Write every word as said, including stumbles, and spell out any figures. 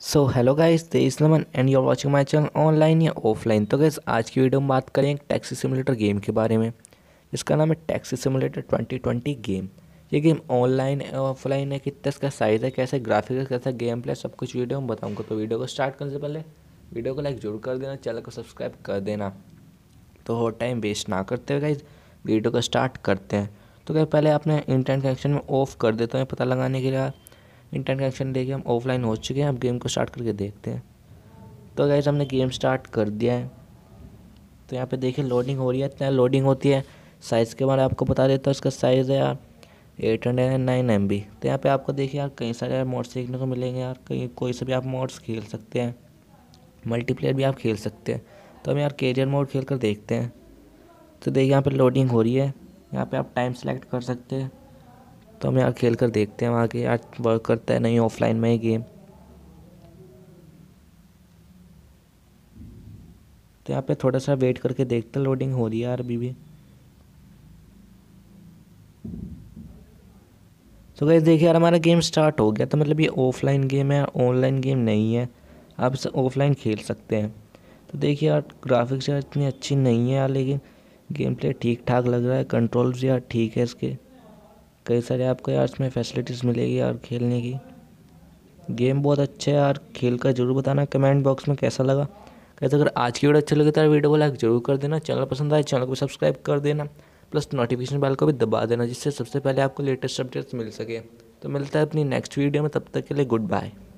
So hello guys, this is Naman and you are watching my channel online या offline. तो guys आज की video में बात करें एक टैक्सी सिमुलेटर गेम के बारे में जिसका नाम है taxi simulator twenty twenty game. ये गेम ऑनलाइन ऑफलाइन है, कितना इसका साइज़ है, कैसे ग्राफिक्स है, कैसा गेम प्ले, सब कुछ वीडियो में बताऊंगा। तो वीडियो को स्टार्ट करने से पहले वीडियो को लाइक जरूर कर देना, चैनल को सब्सक्राइब कर देना। तो और टाइम वेस्ट ना करते हुए गाइस वीडियो को स्टार्ट करते हैं। तो क्या पहले आपने इंटरनेट कनेक्शन में ऑफ कर देते हैं पता लगाने के लिए। इंटरनेट कनेक्शन लेके हम ऑफलाइन हो चुके हैं, अब गेम को स्टार्ट करके देखते हैं। तो गाइस हमने गेम स्टार्ट कर दिया है। तो यहाँ पे देखिए लोडिंग हो रही है, इतना लोडिंग होती है। साइज़ के बारे में आपको बता देता हूँ, इसका साइज़ है यार eight hundred and nine M B. तो यहाँ पे आपको देखिए यार कई सारे यार मोड्स सीखने को मिलेंगे यार, कहीं कोई से भी आप मोड्स खेल सकते हैं, मल्टीप्लेयर भी आप खेल सकते हैं। तो हम यार कैरियर मोड खेल कर देखते हैं। तो देखिए यहाँ पे लोडिंग हो रही है, यहाँ पे आप टाइम सेलेक्ट कर सकते हैं। तो हम यार खेल कर देखते हैं आगे यार वर्क करता है नहीं ऑफलाइन में ये गेम। तो यहाँ पे थोड़ा सा वेट करके देखते हैं, लोडिंग हो रही है यार अभी भी। तो गाइस देखिए यार हमारा गेम स्टार्ट हो गया। तो मतलब ये ऑफलाइन गेम है, ऑनलाइन गेम नहीं है, आप इसे ऑफलाइन खेल सकते हैं। तो देखिए यार ग्राफिक्स यार इतनी अच्छी नहीं है यार, लेकिन गेम प्ले ठीक ठाक लग रहा है, कंट्रोल्स भी यार ठीक है इसके। कई सारे आपको यार इसमें फैसिलिटीज़ मिलेगी यार खेलने की। गेम बहुत अच्छा है यार, खेल कर जरूर बताना कमेंट बॉक्स में कैसा लगा। कैसे अगर आज की वीडियो अच्छी लगी तो वीडियो को लाइक जरूर कर देना, चैनल पसंद आए चैनल को सब्सक्राइब कर देना, प्लस नोटिफिकेशन बेल को भी दबा देना जिससे सबसे पहले आपको लेटेस्ट अपडेट्स मिल सके। तो मिलता है अपनी नेक्स्ट वीडियो में, तब तक के लिए गुड बाय।